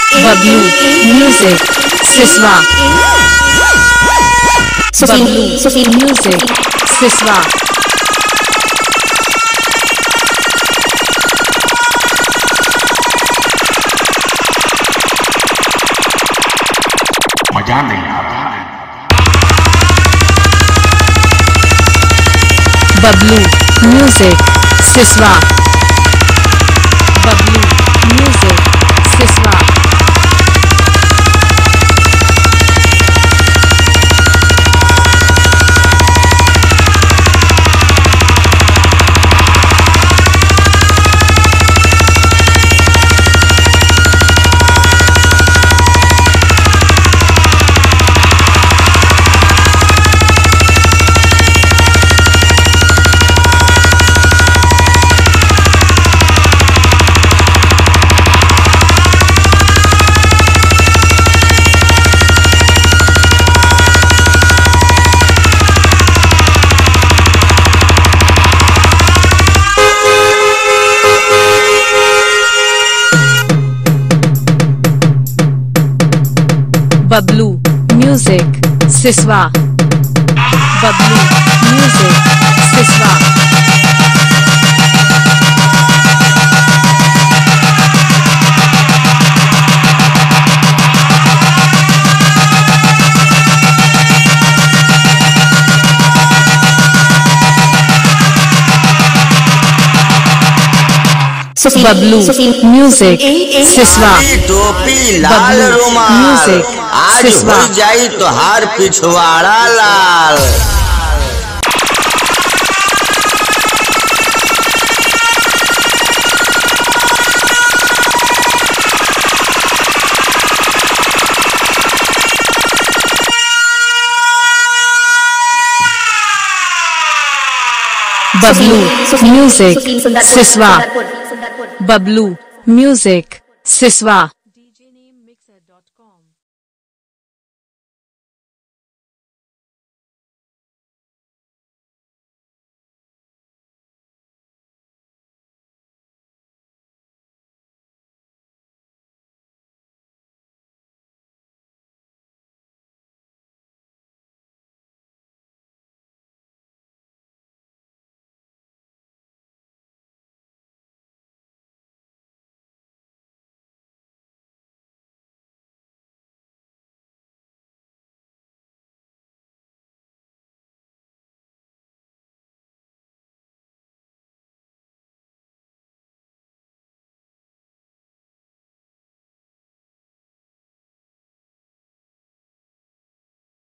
Bablu, music, siswa. Bablu, music, siswa. मजा नहीं आ रहा है। Bablu, music, siswa. Bablu, music, siswa. Bablu, music, siswa. Bablu, music, siswa. Bablu, music, siswa. टोपी लाल रुमाल music, आज siswa. हो जाई तो हार पिछवाड़ा लाल। Bablu, music, siswa. Bablu, music, siswa.